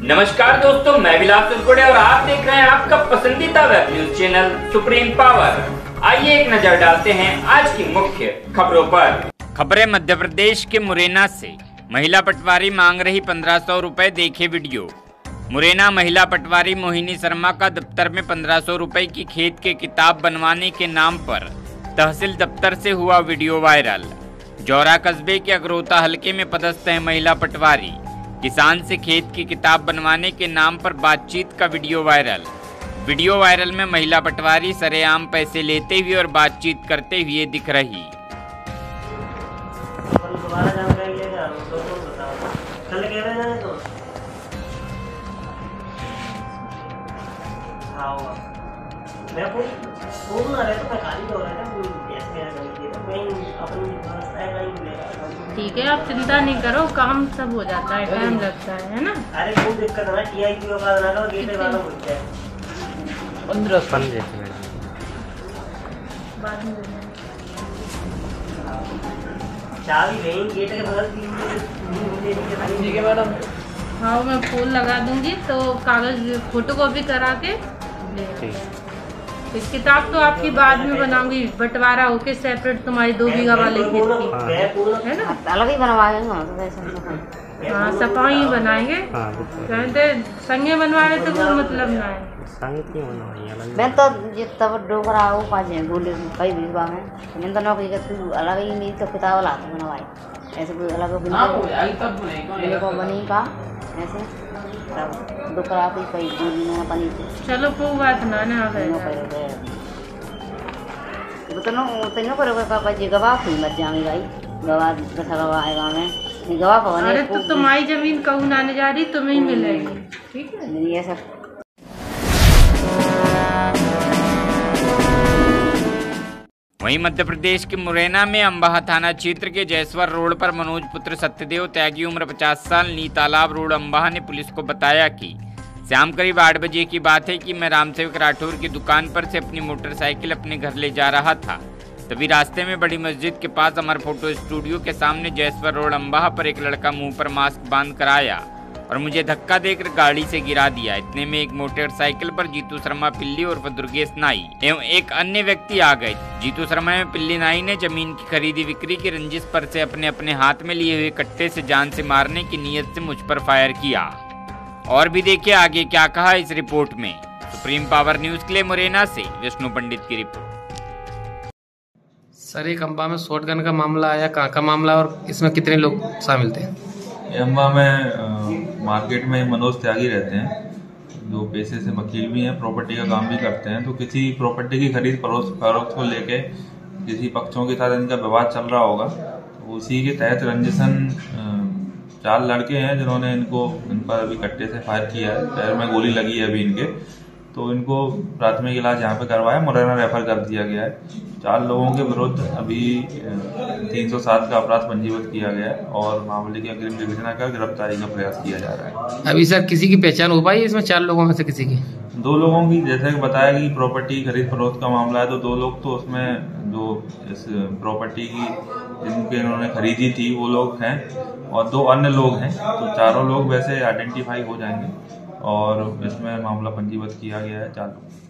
नमस्कार दोस्तों, मैं विलास सुरकोड़े और आप देख रहे हैं आपका पसंदीदा web news channel supreme power. आइए एक नजर डालते हैं आज की मुख्य खबरों पर। खबरें मध्य प्रदेश के मुरैना से। महिला पटवारी मांग रही 1500 रुपए, देखे वीडियो। मुरैना महिला पटवारी मोहिनी शर्मा का दफ्तर में 1500 रुपए की खेत के किताब बनवाने के नाम पर तहसील दफ्तर से हुआ वीडियो वायरल। जौरा कस्बे के अगरोता हलके में पदस्थ है महिला पटवारी। किसान से खेत की किताब बनवाने के नाम पर बातचीत का वीडियो वायरल। वीडियो वायरल में महिला पटवारी सरेआम पैसे लेते हुए और बातचीत करते हुए दिख रही। ठीक है, आप चिंता नहीं करो, काम सब हो जाता है, टाइम लगता है ना। अरे कोई दिक्कत ना, टीआईपी का ना करो, गेट पे वाला मुझे 15 बाद में चाबी नहीं, गेट के बगल ठीक है मैडम। हाँ, मैं फूल लगा दूंगी तो कागज फोटोकॉपी करा के ले। इस किताब तो आपकी बाद में बनाऊंगी, बंटवारा होके सेपरेट तुम्हारी 2 बीघा वाले खेत की, है ना। अलग ही बनवाएंगे। हाँ, सफाई बनाएंगे। कहते संगे बनवाने तो कोई मतलब ना है। मैं तो तब डोकरा वो पाजे बोले कई बीघा में मैं तो नौकरी कर तू अलग ही नहीं तो किताब ला तो बनवाई ऐसे कोई अलग को बनी का ऐसे तब डोकरा की कई दूर बनी। चलो कोई बात ना ना उतनो करोगे पापा जी गवाह खुल मत जाएंगे भाई, गवाह दशा गवाह आएगा मैं गवाह को। अरे तो तुम्हारी जमीन कहूँ ना जा रही, तुम्हें ही मिलेगी। ठीक है, ये सब। वहीं मध्य प्रदेश के मुरैना में अंबाह थाना क्षेत्र के जयस्वर रोड पर मनोज पुत्र सत्यदेव त्यागी उम्र 50 साल नी तालाब रोड अंबाह ने पुलिस को बताया कि शाम करीब 8 बजे की बात है कि मैं रामसेवक राठौर की दुकान पर से अपनी मोटरसाइकिल अपने घर ले जा रहा था। तभी रास्ते में बड़ी मस्जिद के पास अमर फोटो स्टूडियो के सामने जयस्वर रोड अंबाह पर एक लड़का मुंह पर मास्क बांध कर आया और मुझे धक्का देकर गाड़ी से गिरा दिया। इतने में एक मोटरसाइकिल पर जीतू शर्मा पिल्ली और दुर्गेश नाई एवं एक अन्य व्यक्ति आ गए। जीतू शर्मा एवं पिल्ली नाई ने जमीन की खरीदी बिक्री की रंजिश पर से अपने हाथ में लिए हुए कट्टे से जान से मारने की नीयत से मुझ पर फायर किया। और भी देखिए आगे क्या कहा इस रिपोर्ट में। सुप्रीम पावर न्यूज के लिए मुरैना से विष्णु पंडित की रिपोर्ट। सर, एक अम्बा में शॉटगन का मामला आया, कहाँ का मामला और इसमें कितने लोग शामिल थे? अम्बा में मार्केट में मनोज त्यागी रहते हैं, जो पेशे से वकील भी हैं, प्रॉपर्टी का काम भी करते हैं। तो किसी प्रॉपर्टी की खरीद फरोख्त को लेके किसी पक्षों के साथ इनका विवाद चल रहा होगा, तो उसी के तहत रंजिशन 4 लड़के हैं जिन्होंने इन पर अभी कट्टे से फायर किया है। पैर में गोली लगी है अभी इनके, तो इनको प्राथमिक इलाज यहाँ पे करवाया, मुरैना रेफर कर दिया गया है। 4 लोगों के विरुद्ध अभी 307 का अपराध पंजीबद्ध किया गया है और मामले की अग्रिम विवेचना कर गिरफ्तारी का प्रयास किया जा रहा है। अभी सर किसी की पहचान हो पाई इसमें 4 लोगों में से? किसी की 2 लोगों की, जैसे कि बताया कि प्रॉपर्टी खरीद फरोख्त का मामला है, तो 2 लोग तो उसमें जो इस प्रॉपर्टी की जिनके इन्होंने खरीदी थी वो लोग हैं और 2 अन्य लोग हैं। तो चारों लोग वैसे आइडेंटिफाई हो जाएंगे और इसमें मामला पंजीबद्ध किया गया है 4 लोग।